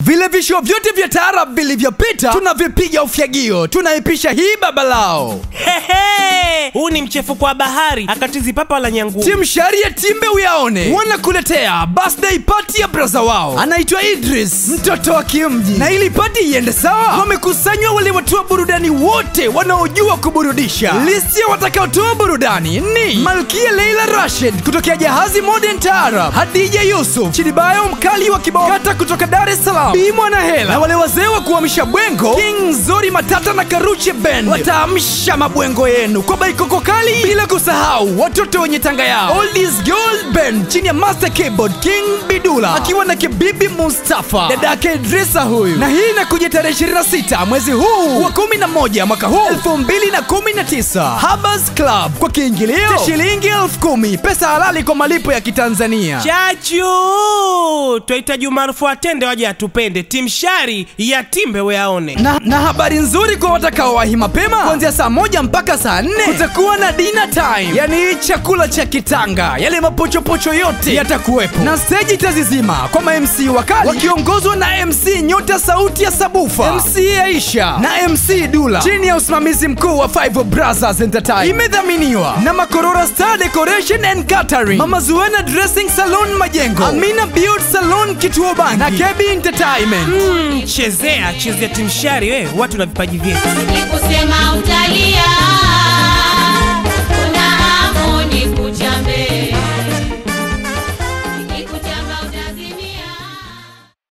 Vile visho vyote vya taarab vilivyopita tunavipiga ufyagio, tunaipisha hii baba lao. Hehe, huu ni mchefuko wa bahari, akatizi papa la nyangu. Team Shari ya Timbe Uyaone wanakuletea birthday party ya braza wao, anaitwa Idris, mtoto wa kimji. Na ili party iende sawa, wamekusanywa wale watu wa burudani wote wanaojua kuburudisha. Listi ya watakaotoa burudani ni Malkia Leila Rashid kutokea Jahazi Modern Taarab, Hadija Yusuf, Chidibayo mkali wa kibao kata kutoka Dar es Salaam, Bi Mwanahela, na wale wazee wa kuamsha bwengo King Zori Matata na Karuche Band wataamsha mabwengo yenu kwa baikoko kali, bila kusahau watoto wenye tanga yao Oldies Gold Band chini ya Master Keyboard King Bidula akiwa na Kibibi Mustafa, dadake Idrisa huyu. Na hii inakuja tarehe 26 mwezi huu wa 11 mwaka huu 2019, Habas Club, kwa kiingilio cha shilingi 10,000, pesa halali kwa malipo ya Kitanzania. Chachu, tuhitaji umaarufu atende waje atupende. Team Shari ya Timbe Uyaone. Na habari nzuri kwa watakaowahi mapema, kuanzia saa 1 mpaka saa 4 kutakuwa na dinner time, yani chakula cha kitanga, yale mapochopocho yote yatakuwepo, na stage itazizima kwa ma-MC wakali wakiongozwa na MC Nyota Sauti ya Sabufa, MC Aisha na MC Dula, chini ya usimamizi mkuu wa Five Brothers Entertainment. Imedhaminiwa na Makorora Star Decoration and Catering, Mama Zuena Dressing Salon Majengo, Amina Beauty Salon Kituo Bangi na KB Entertainment. Chezea Team Shari, watu na vipaji vyetu. Nikusema utalia.